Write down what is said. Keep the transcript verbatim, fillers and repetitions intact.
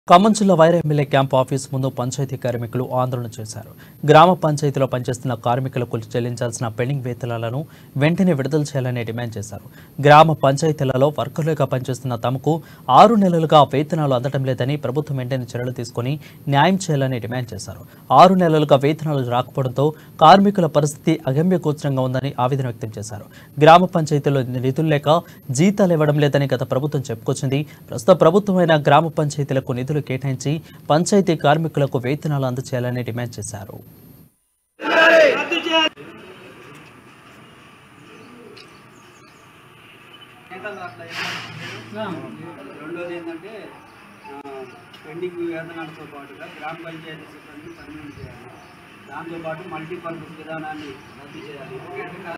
ఖమ్మం జిల్లా Wyra MLA camp office ముందు పంచాయతీ కార్మికులు ఆందోళన చేశారు. గ్రామ పంచాయతీలో పనిచేస్తున్న కార్మికులకు చెల్లించాల్సిన పెండింగ్ వేతనాలను వెంటనే విడుదల చేయాలని డిమాండ్ చేశారు. గ్రామ పంచాయతీలలో వర్కర్లుగా పనిచేస్తున్న తమకు ఆరు నెలలుగా వేతనాలు అందడం లేదని ప్రభుత్వం వెంటనే చర్యలు తీసుకుని న్యాయం చేయాలని డిమాండ్ చేశారు. ఆరు నెలలుగా వేతనాలు రాకపోవడంతో కార్మికుల పరిస్థితి అగమ్యగోచరంగా ఉందని ఆవేదన వ్యక్తం చేశారు. గ్రామ పంచాయతీలో నిధులు లేక జీతాలు ఇవ్వడం లేదని గత ప్రభుత్వం చెప్పుకొచ్చింది. ప్రస్తుత ప్రభుత్వమైన గ్రామ పంచాయతీలకు నిధులు కేటాయించి పంచాయతీ కార్మికులకు వేతనాలు అందజేయాలని డిమాండ్ చేశారు. రెండోది ఏంటంటే పెండింగ్ వేతనాలతో పాటుగా గ్రామ పంచాయతీ సిబ్బంది పర్మనెంట్ చేయాలి. దాంతోపాటు మల్టీపర్పస్ విధానాన్ని రద్దు చేయాలి.